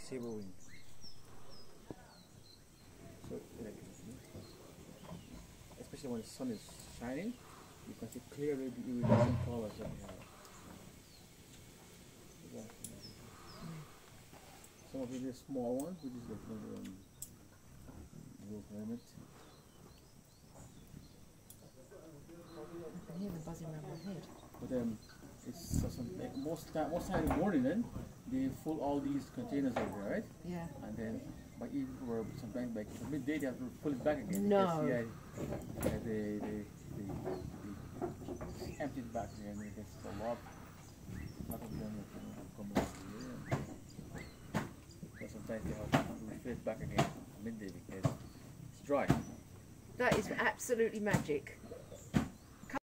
saber wing. So, like, especially when the sun is shining, you can see clearly the iridescent colors that they have. Some of it is small ones, which is like little hermit. I can hear them buzzing around my head. But it's like most time in the morning, then they fill all these containers over there, right? Yeah. And then by evening or sometimes by midday they have to pull it back again. No. Because, yeah, they empty it back again. There's a lot of them that come over here. But sometimes they have to refill it back again at midday because it's dry. That is absolutely magic.